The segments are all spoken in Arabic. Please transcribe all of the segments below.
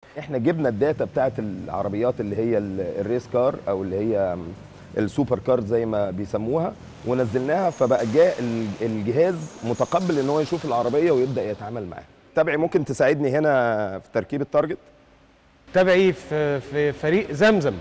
احنا جبنا الداتا بتاعت العربيات اللي هي الريس كار او اللي هي السوبر كار زي ما بيسموها، ونزلناها، فبقى جاء الجهاز متقبل ان هو يشوف العربيه ويبدا يتعامل معاها. تابعي ممكن تساعدني هنا في تركيب التارجت؟ تابعي في فريق زمزم.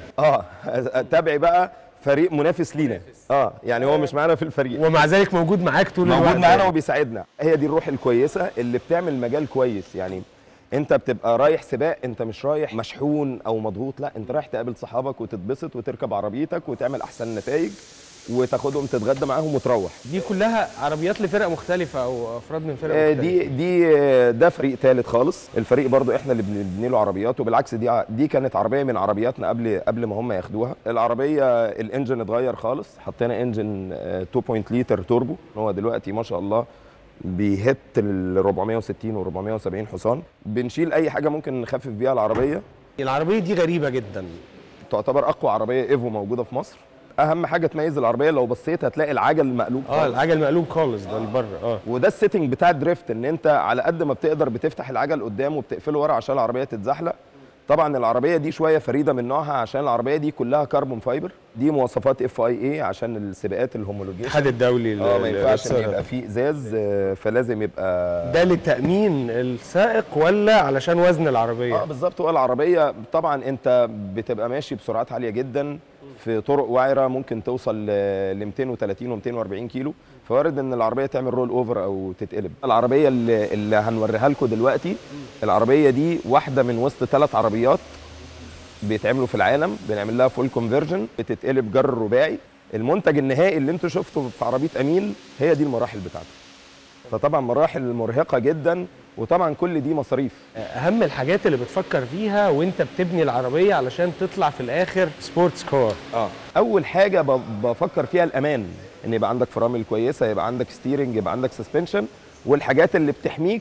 تابعي بقى فريق منافس لينا. يعني هو مش معانا في الفريق ومع ذلك موجود معاك طول الوقت، موجود معانا وبيساعدنا. هي دي الروح الكويسه اللي بتعمل مجال كويس. يعني انت بتبقى رايح سباق، انت مش رايح مشحون او مضغوط، لا انت رايح تقابل صحابك وتتبسط وتركب عربيتك وتعمل احسن نتائج وتاخدهم تتغدى معاهم وتروح. دي كلها عربيات لفرق مختلفه او افراد من فرق مختلفه. ده فريق ثالث خالص. الفريق برضو احنا اللي بنبني له عربيات، وبالعكس دي كانت عربيه من عربياتنا قبل ما هم ياخدوها. العربيه الانجن اتغير خالص، حطينا انجن 2 لتر توربو. هو دلوقتي ما شاء الله بيهت ال 460 و 470 حصان. بنشيل اي حاجه ممكن نخفف بيها العربيه. العربيه دي غريبه جدا، تعتبر اقوى عربيه ايفو موجوده في مصر. اهم حاجه تميز العربيه لو بصيت هتلاقي العجل مقلوب خالص. العجل مقلوب خالص ده لبره. وده السيتنج بتاع الدريفت، ان انت على قد ما بتقدر بتفتح العجل قدام وبتقفله ورا عشان العربيه تتزحلق. طبعا العربيه دي شويه فريده من نوعها عشان العربيه دي كلها كربون فايبر. دي مواصفات FIA عشان السباقات الهومولوجيشن، الاتحاد الدولي. ما ينفعش يبقى فيه ازاز، فلازم يبقى ده لتامين السائق ولا علشان وزن العربيه؟ بالظبط. هو العربيه طبعا انت بتبقى ماشي بسرعات عاليه جدا في طرق وعره، ممكن توصل ل 230 و240 كيلو، فوارد ان العربيه تعمل رول اوفر او تتقلب. العربيه اللي هنوريها لكم دلوقتي، العربيه دي واحده من وسط 3 عربيات بيتعملوا في العالم، بنعمل لها فول كونفرجن، بتتقلب جر رباعي. المنتج النهائي اللي انتوا شفتوا في عربيه امين هي دي المراحل بتاعته. فطبعا مراحل مرهقه جدا، وطبعا كل دي مصاريف. اهم الحاجات اللي بتفكر فيها وانت بتبني العربيه علشان تطلع في الاخر سبورتس كار. اول حاجه بفكر فيها الامان، ان يبقى عندك فرامل كويسه، يبقى عندك ستيرنج، يبقى عندك سسبنشن، والحاجات اللي بتحميك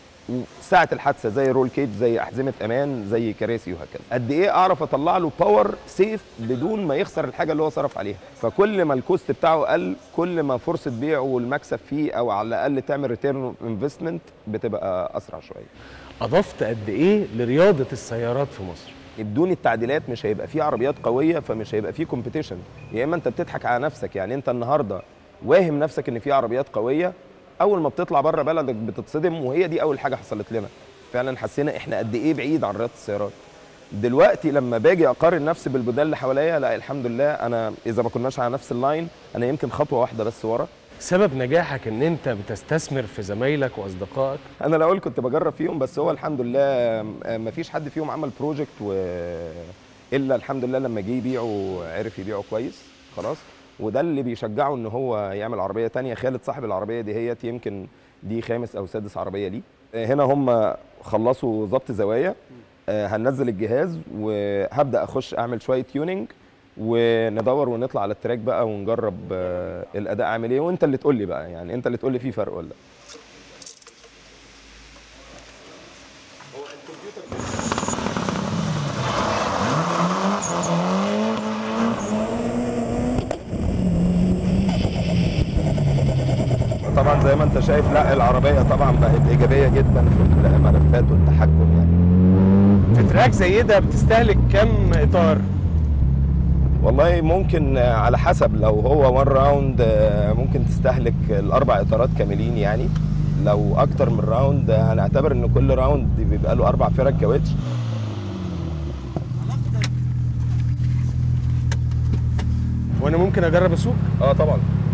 ساعه الحادثه زي رول كيج، زي احزمه امان، زي كراسي، وهكذا. قد ايه اعرف اطلع له باور سيف بدون ما يخسر الحاجه اللي هو صرف عليها. فكل ما الكوست بتاعه قل، كل ما فرصه بيعه والمكسب فيه او على الاقل تعمل ريتيرن انفستمنت بتبقى اسرع شويه. اضفت قد ايه لرياضه السيارات في مصر؟ بدون التعديلات مش هيبقى فيه عربيات قويه، فمش هيبقى فيه كومبيتيشن. يا اما انت بتضحك على نفسك، يعني انت النهارده واهم نفسك ان في عربيات قويه، اول ما بتطلع بره بلدك بتتصدم. وهي دي اول حاجه حصلت لنا، فعلا حسينا احنا قد ايه بعيد عن رياضه السيارات. دلوقتي لما باجي اقارن نفسي بالبلدان اللي حواليا، لا الحمد لله انا اذا ما كناش على نفس اللاين انا يمكن خطوه واحده بس ورا. سبب نجاحك ان انت بتستثمر في زمايلك واصدقائك؟ انا الاول كنت بجرب فيهم، بس هو الحمد لله ما فيش حد فيهم عمل بروجكت الا الحمد لله لما جه يبيعه عرف يبيعه كويس خلاص. وده اللي بيشجعه ان هو يعمل عربيه تانية. خالد صاحب العربيه دي هي يمكن دي 5 أو 6 عربيه ليه. هنا هم خلصوا ضبط زوايا، هننزل الجهاز وهبدا اخش اعمل شويه تيوننج وندور ونطلع على التراك بقى ونجرب الاداء عامل ايه. وانت اللي تقول لي بقى، يعني انت اللي تقول لي في فرق ولا لا. طبعا زي ما انت شايف، لا العربيه طبعا بقت ايجابيه جدا في الملفات والتحكم. يعني في تراك زي ده بتستهلك كم اطار؟ والله ممكن على حسب، لو هو 1 راوند ممكن تستهلك ال4 اطارات كاملين. يعني لو اكتر من راوند هنعتبر ان كل راوند بيبقى له 4 فرق كاوتش. وانا ممكن اجرب اسوق؟ طبعا.